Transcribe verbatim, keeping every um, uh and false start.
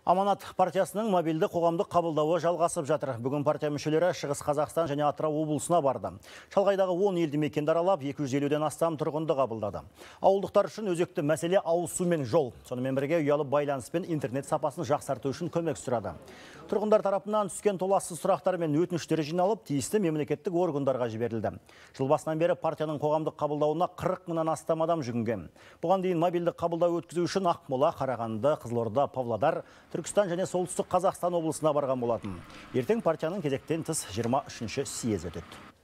Аманат партиясының мобильді қоғамдық қабылдауы жалғасып жатыр. Бүгін партия мүшелері Шығыс Қазақстан және Атырау облысына барды. Шалғайдағы он елді мекенді аралап, екі жүз елуден астам тұрғынды қабылдады. Ауылдықтар үшін өзекті мәселе ауыз су мен жол. Сонымен бірге ұялы байланыс пен интернет сапасын жақсарту үшін көмек сұрады. Тұрғындар тарапынан түскен толассыз сұрақтар мен өтініштер жиналып, тиісті мемлекеттік органдарға жіберілді. Жыл басынан бері партияның қоғамдық қабылдауына қырық мыңнан астам адам жүгінген. Бұған дейін мобильді қабылдау өткізу үшін Ақмола, Қарағанды, Қызылорда, Павлодар, Түркістан және Солтүстік Қазақстан облысына барған болатын. Ертең партияның кезектен тыс жиырма үшінші съезі өтеді.